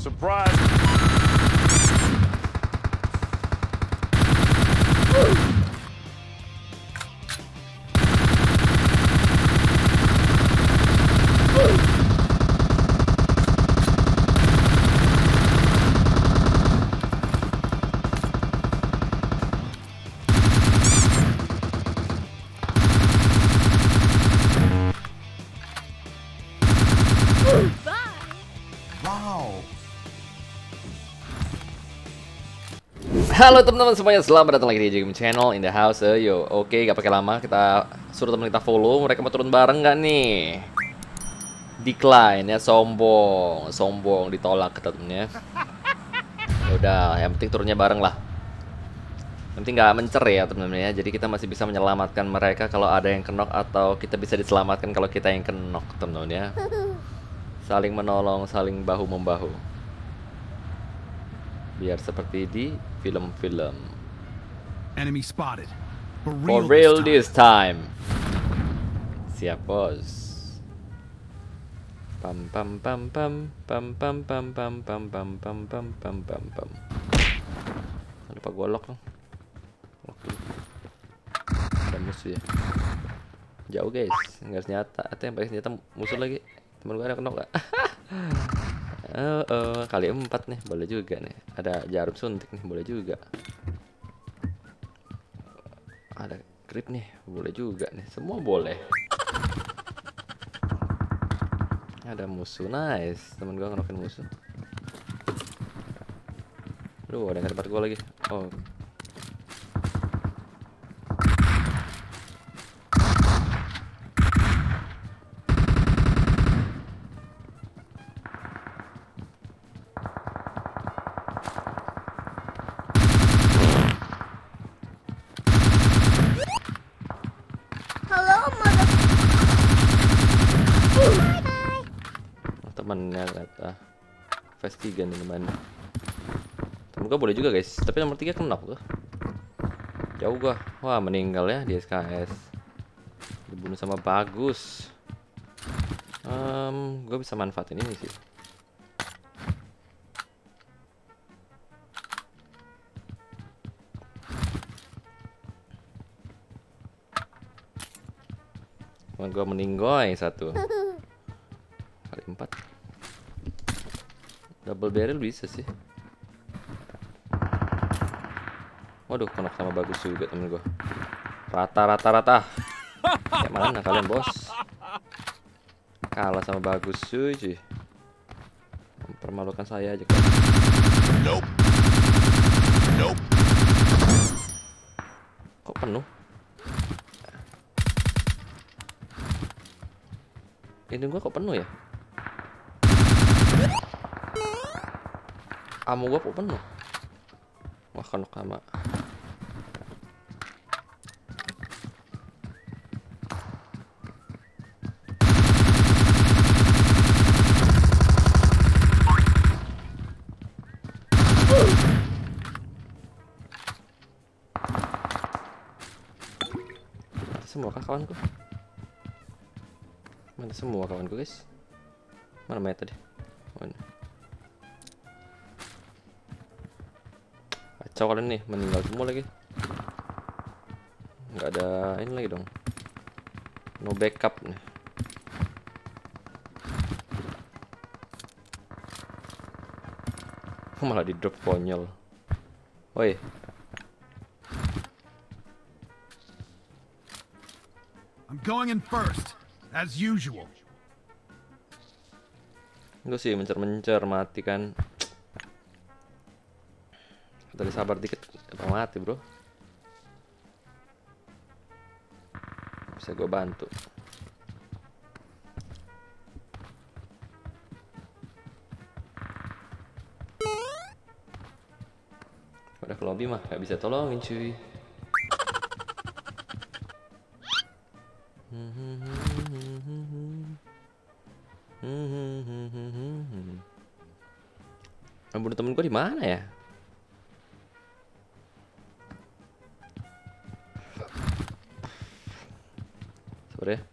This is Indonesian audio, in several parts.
Surprise! Halo teman-teman semuanya, selamat datang lagi di Game Channel in the house. Yo, oke, gak pakai lama, kita suruh teman kita follow. Mereka mau turun bareng nggak nih? Decline ya, sombong ditolak kata temennya. Ya udah, yang penting turunnya bareng lah. Yang penting nggak mencer ya teman-teman ya. Jadi kita masih bisa menyelamatkan mereka kalau ada yang kenok, atau kita bisa diselamatkan kalau kita yang kenok teman-teman ya. Saling menolong, saling bahu membahu. Biar seperti di film-film. Enemy spotted. For real this time. Siap bos. Pam pam pam pam pam pam pam pam pam pam pam pam pam pam pam. Lupa gua lock dong. Ada musuh ya. Jauh guys, nggak senjata. Atau yang pakai senjata musuh lagi. Temen gua ada kenok gak? Kali 4 nih, boleh juga nih. Ada jarum suntik nih, boleh juga. Ada grip nih, boleh juga nih. Semua boleh. Ada musuh, nice. Temen gua ngenokin musuh. Aduh, ada yang tempat gua lagi. Oh. Temennya kata Phase 3 nih teman. Temen gua boleh juga guys, tapi nomor 3 kenapa tuh? Jauh gua. Wah, meninggal ya di SKS. Dibunuh sama Bagus. Gua bisa manfaatin ini sih. Temen gua meninggoy satu. Kali 4. Double barrel bisa sih. Waduh, kenok sama Bagus juga temen gua. Rata. Kayak mana kalian bos? Kalah sama Bagus cuy. Mempermalukan saya aja kan. Nope. Kok penuh? Ini gua kok penuh ya? Ammo gua kok penuh? Wah, kenok sama. Semua kawanku. Mana semua kawanku guys? Mana meta deh? Mana? Kacau kalian nih, meninggal semua lagi. Nggak ada ini lagi dong. No backup nih. Malah di drop konyol. Woi. I'm going in first, as usual. Gue sih mencer-mencer mati kan. Tadi sabar dikit, kita mati bro. Bisa gue bantu. Udah ke lobby mah gak bisa tolongin cuy. Bunuh temen gue di mana ya? Sabar ya.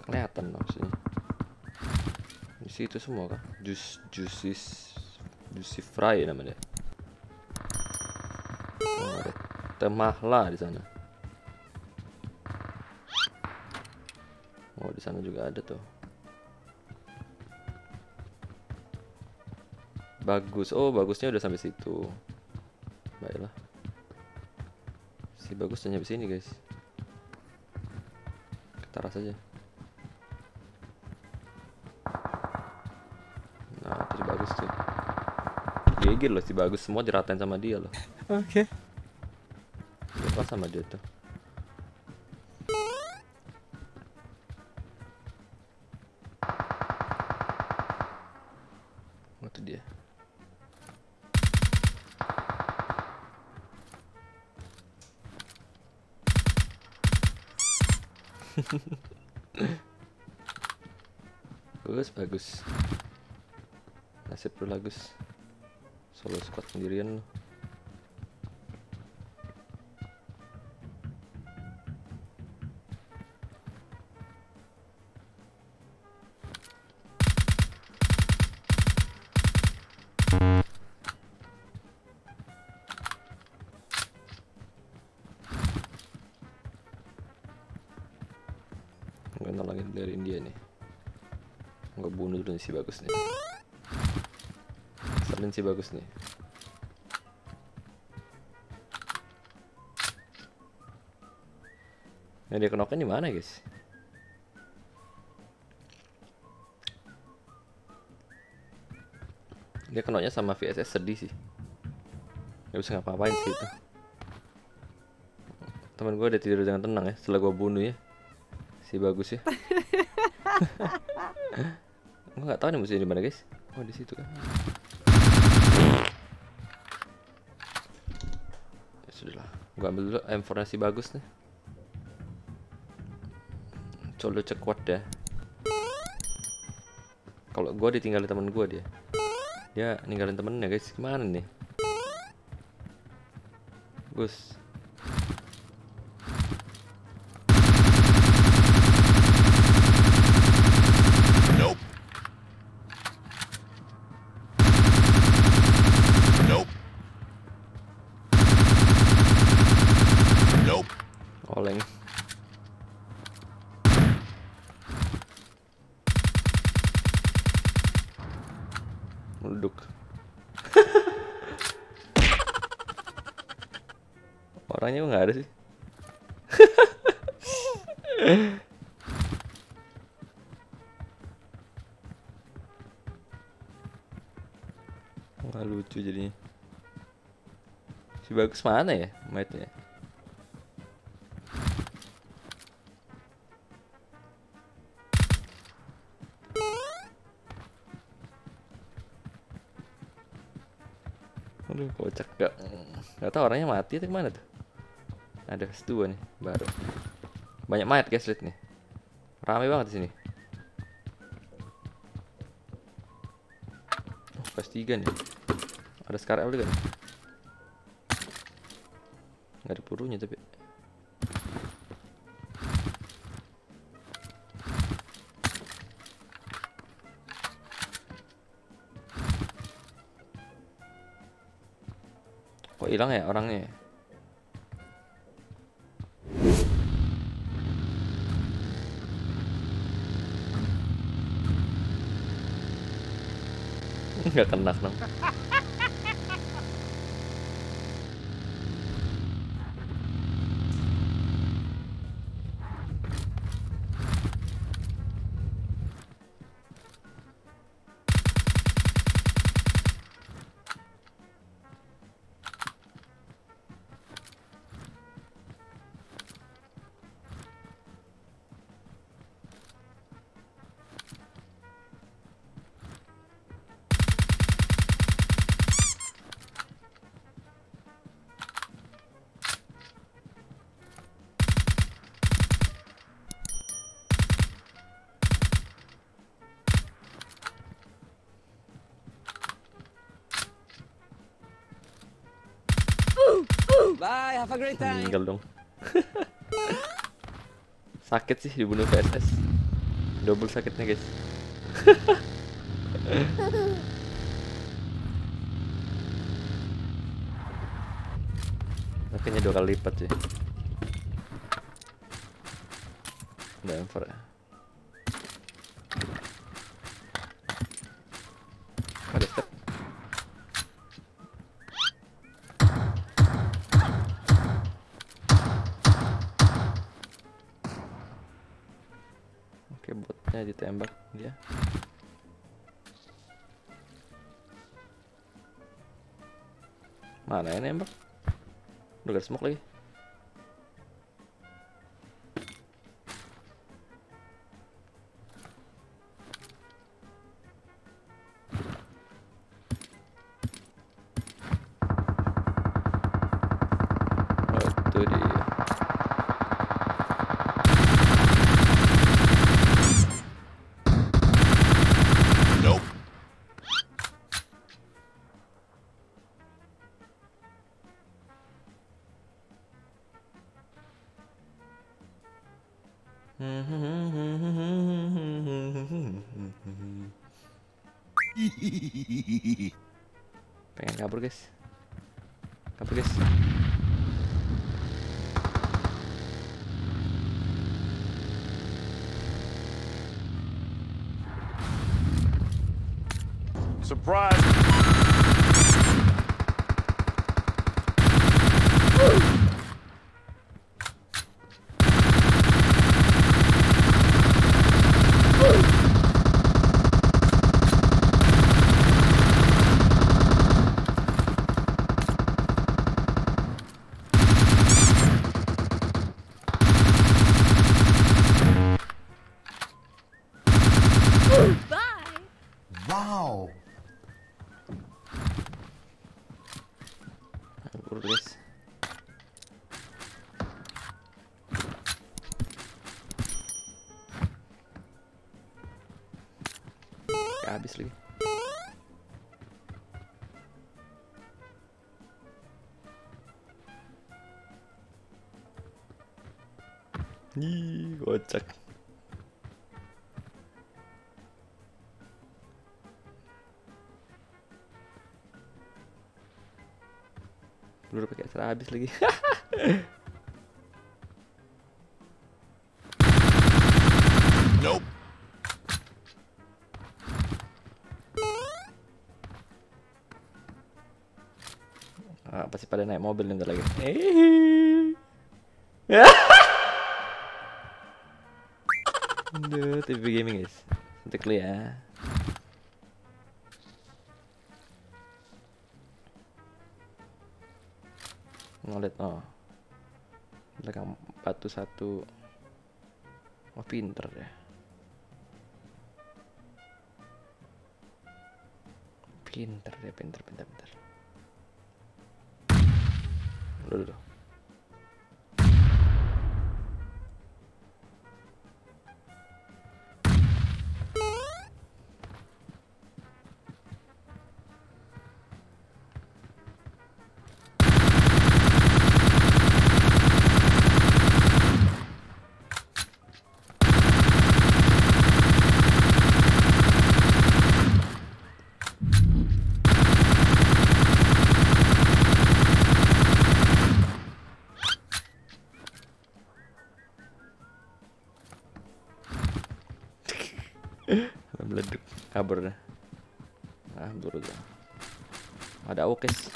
kelihatan maksudnya. Di situ semua kah? Juicy Fry namanya. Oh, ada temahla di sana. Oh, di sana juga ada tuh. Bagus. Oh, bagusnya udah sampai situ. Baiklah. Si bagus hanya di sini, guys. Kita ras aja. Nah, itu si bagus tuh. Gigil loh si bagus, semua diratain sama dia loh. Oke. Apa sama dia tuh? Oh, itu dia. Bagus. Nasib lu bagus. Solo squad sendirian lu. Gue nolongin player India nih. Gue bunuh dulu si bagus nih. Salin si bagus nih. Nah, dia kenoknya di mana, guys? Dia kenoknya sama VSS, sedih sih. Gak bisa ngapa-ngapain sih itu. Temen gue udah tidur dengan tenang ya setelah gue bunuh ya si bagus ya. Gue nggak tahu nih musuhnya di mana, guys. Oh, di situ kan. Ya sudahlah, gue ambil dulu M4 si bagus nih. Coba cek kuat dah. Kalau gue ditinggalin temen gue dia ninggalin temennya, guys. Gimana nih, Gus? Oleng. Duduk. Orangnya nggak ada sih. Nggak lucu jadinya. Si bagus mana ya mate-nya? Aduh, kocak. Gak tau orangnya mati atau kemana tuh. Ada S2 nih baru. Banyak mayat, guys, lihat nih. Ramai banget di sini. Oh, PS3 nih. Ada Scar L juga nih. Gak ada pelurunya tapi. Kok hilang ya orangnya? Nggak kena dong. Bye, have a great time. Meninggal dong. Sakit sih dibunuh PSS. Double sakitnya guys. Kayaknya 2 kali lipat sih. Udah M4 ya. Ada step. Oke, botnya ditembak dia. Mana yang nembak? Udah gak smoke lagi. Oh, itu dia. Nope. Pengen kabur guys. Kabur guys. Surprise. Wow. Kabur guys. Habis lagi. Ih, kocak. Peluru pakai acara habis lagi. Nope. Ah, pasti pada naik mobil bentar lagi. Aduh, TV gaming guys. Santai dulu ya. Ngeliat, oh, belakang batu satu. Oh, pinter deh. Pinter deh, pinter. Dulu. Meleduk, kabur dah. Ah, buru dah. Ada AUKES.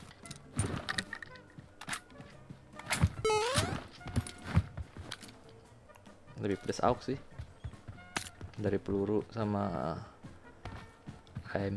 Lebih pedas AUK sih dari peluru sama AM.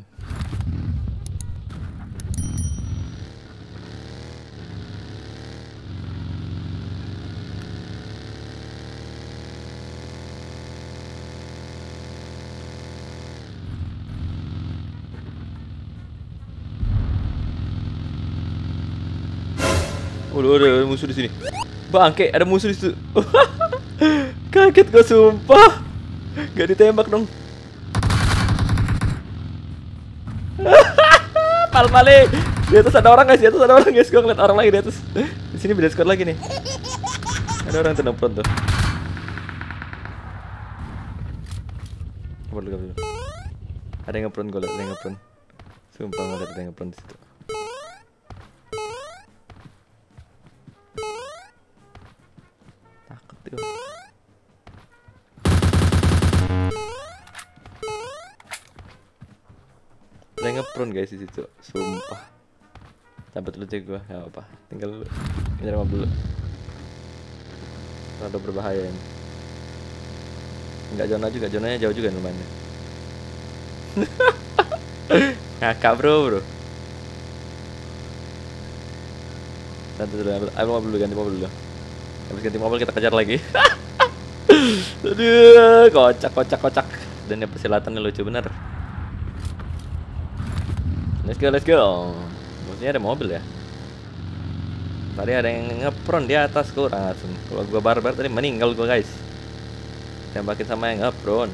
Udah ada musuh di sini. Bangke, ada musuh di situ. Kaget gua sumpah. Gak ditembak dong. Palmale. Di atas ada orang guys, di atas ada orang guys. Gua ngeliat orang lagi di atas. Di sini beda squad lagi nih. Ada orang tuh nempel tuh. Kabur dulu. Ada yang nge-prone, gue liat ada yang nge-prone. Sumpah gue liat ada yang nge-prone di situ. Takut gue. Ada yang nge-prone guys di situ. Sumpah. Sampai dulu aja gue, nggak apa-apa. Tinggal dulu. Nyari mobil dulu. Rada berbahaya ini. Enggak zona juga, zonanya jauh juga lumayan. Ngakak bro. Nanti dulu, ambil mobil dulu, ganti mobil dulu. Habis ganti mobil kita kejar lagi. Aduh, kocak. Dan yang persilatannya lucu bener. Let's go. Maksudnya ada mobil ya. Tadi ada yang ngepron di atas kurang langsung. Kalau gua barbar tadi meninggal gua guys. Tembakin sama yang ngepron.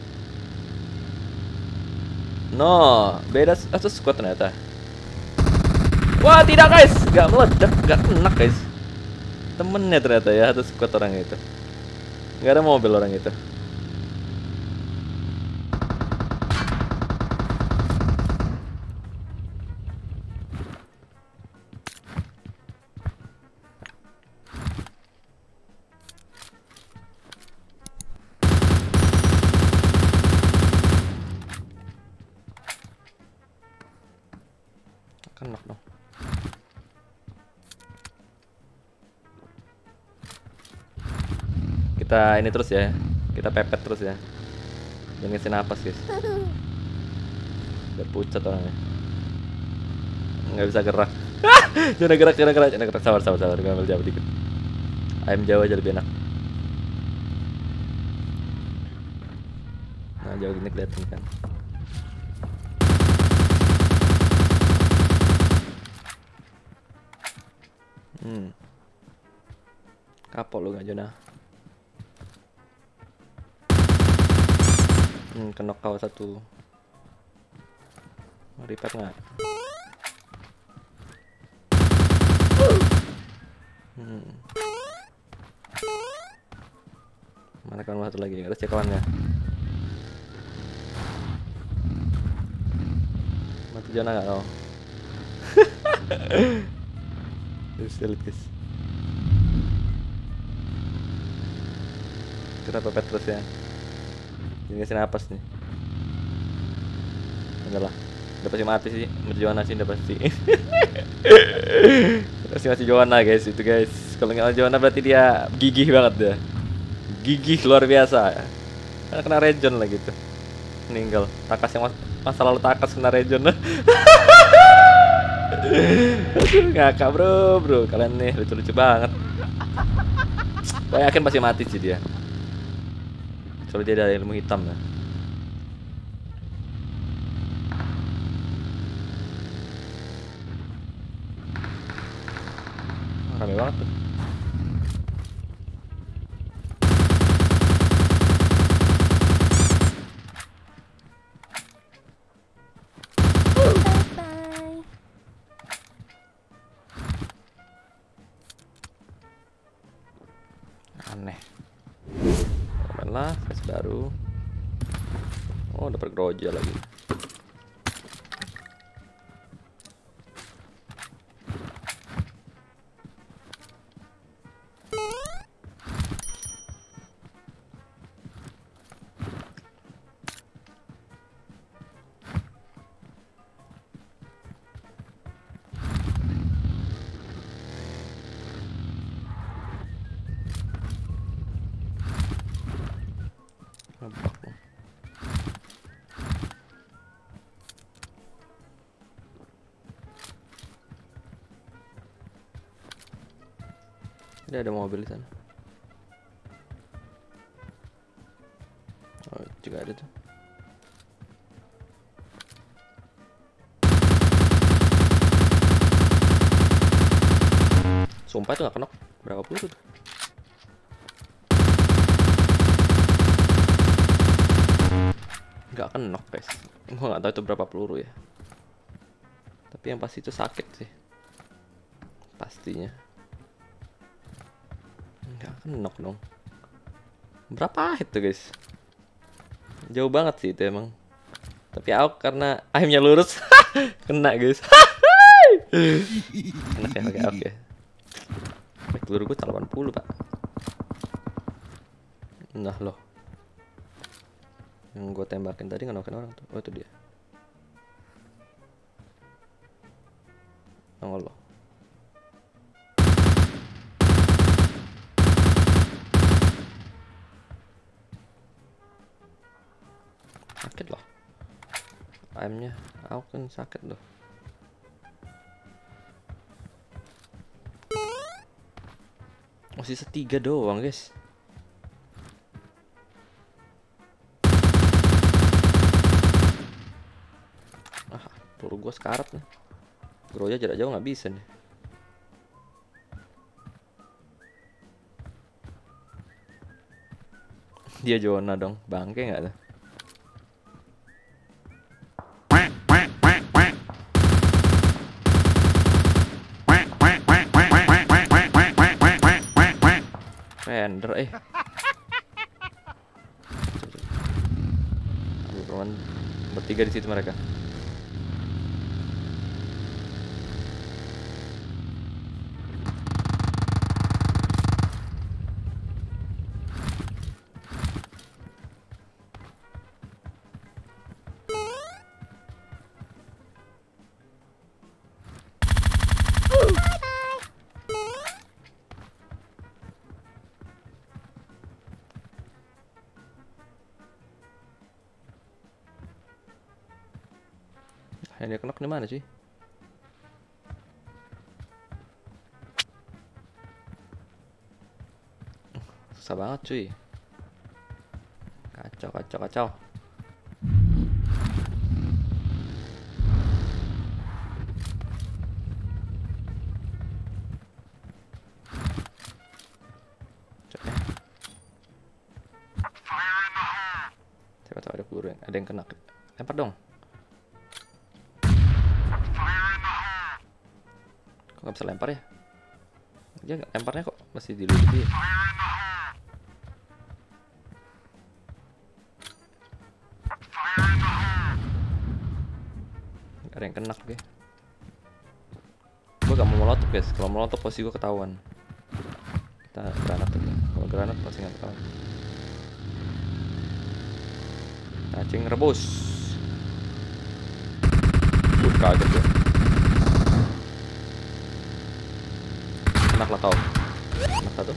No, beda satu squad ternyata. Wah tidak guys, gak meledak, gak kena guys. Temennya ternyata ya satu squad orang itu. Gak ada mobil orang itu. Kena dong. Kita ini terus ya. Kita pepet terus ya. Jangan ngasih napas guys. Biar pucat orangnya. Nggak bisa gerak. Jangan gerak. Sabar. Gue ambil jauh dikit. Ayam Jawa aja lebih enak. Nah jauh gini kelihatan kan. Kapok lu gak Jona. Kenok kau satu. Mau repair nggak? Mana kawan satu lagi? Ada cek kawannya. Mati Jona nggak kau? Terus lihat guys. Kita pepet terus ya. Ini ngasih napas nih. Enggak lah. Udah pasti mati sih. Mati Joanna sih udah pasti. Masih Joanna guys itu guys. Kalau nggak Joanna berarti dia gigih banget deh. Gigih luar biasa. Karena kena region lah gitu. Meninggal. Takas yang masa lalu takas kena region. Aduh ngakak bro. Kalian nih lucu-lucu banget. Gue yakin pasti mati sih dia. Soalnya dia ada ilmu hitam ya. Rame banget tuh. Aneh. Lah, flash baru. Oh, dapat groja lagi. Ini ada mobil di sana. Oh, juga ada tuh. Sumpah itu gak kenok. Berapa peluru tuh? Gak kenok guys. Gue gak tahu itu berapa peluru ya. Tapi yang pasti itu sakit sih. Pastinya. Nggak kenok dong. Berapa hit tuh guys? Jauh banget sih itu emang. Tapi aku karena aimnya lurus kena guys. Oke. Peluru gue 80 pak. Nah loh. Yang gue tembakin tadi ngenokin orang tuh. Oh itu dia. Nongol loh. Sakit loh. Aimnya aku kan sakit loh. Oh sisa 3 doang guys. Peluru gua sekarat nih. Groya jarak jauh nggak bisa nih. Dia zona dong, bangke nggak tuh? Render bertiga di situ mereka. Yang dia kena di mana sih? Susah banget cuy. Kacau. Siapa tahu ada peluru yang ada yang kena. Lempar dong. Kok nggak bisa lempar ya? Dia lemparnya kok masih di luar dia. Gak ada yang kena oke. Gue gak mau molotov guys. Kalau molotov pasti gue ketahuan. Kita granat aja. Kalau granat pasti nggak ketahuan. Cacing rebus. Kaget ya. Enak lah kau. Enak satu.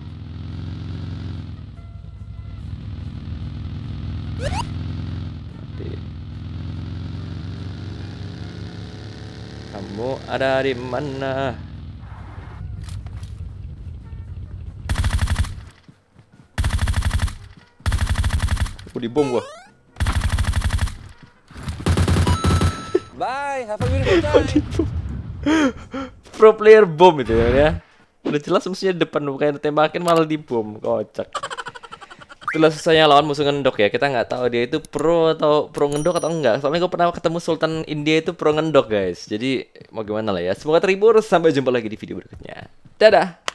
Mati. Kamu ada di mana? Aku dibom gua. Bye, have a beautiful time. Pro player bom itu ya. Udah jelas musuhnya depan, bukan tembakin malah dibom. Kocak. Itulah susahnya lawan musuh ngendok ya. Kita nggak tahu dia itu pro atau pro ngendok atau enggak. Soalnya gue pernah ketemu Sultan India itu pro ngendok guys. Jadi mau gimana lah ya. Semoga terhibur. Sampai jumpa lagi di video berikutnya. Dadah.